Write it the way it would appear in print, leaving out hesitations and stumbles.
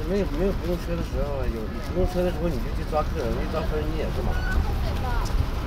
没有不用车的时候，有不用车的时候你就去抓客人，你抓客人你也是嘛。